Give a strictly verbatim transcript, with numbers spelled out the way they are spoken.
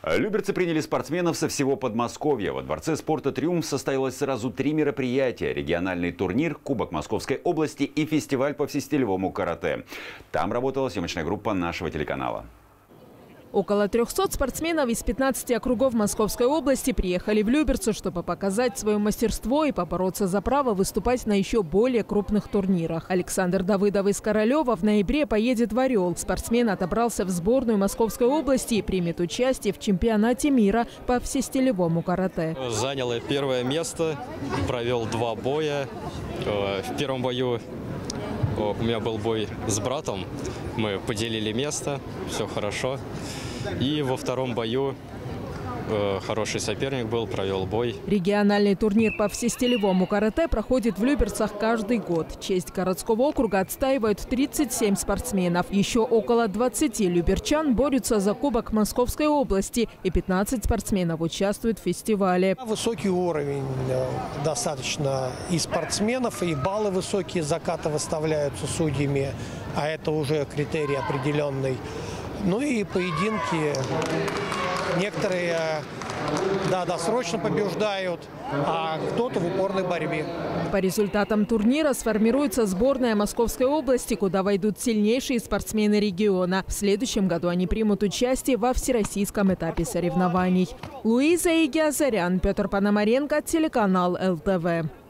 Люберцы приняли спортсменов со всего Подмосковья. Во Дворце спорта «Триумф» состоялось сразу три мероприятия. Региональный турнир, Кубок Московской области и фестиваль по всестилевому карате. Там работала съемочная группа нашего телеканала. Около трёхсот спортсменов из пятнадцати округов Московской области приехали в Люберцы, чтобы показать свое мастерство и побороться за право выступать на еще более крупных турнирах. Александр Давыдов из Королева в ноябре поедет в Орел. Спортсмен отобрался в сборную Московской области и примет участие в чемпионате мира по всестилевому карате. Занял я первое место, провел два боя. В первом бою у меня был бой с братом, мы поделили место, все хорошо. И во втором бою э, хороший соперник был, провел бой. Региональный турнир по всестилевому карате проходит в Люберцах каждый год. Честь городского округа отстаивают тридцать семь спортсменов. Еще около двадцати люберчан борются за Кубок Московской области, и пятнадцать спортсменов участвуют в фестивале. Высокий уровень достаточно и спортсменов, и баллы высокие заката выставляются судьями, а это уже критерий определенный. Ну и поединки. Некоторые, да, досрочно побеждают, а кто-то в упорной борьбе. По результатам турнира сформируется сборная Московской области, куда войдут сильнейшие спортсмены региона. В следующем году они примут участие во всероссийском этапе соревнований. Луиза Игиазарян, Петр Пономаренко, телеканал эл тэ вэ.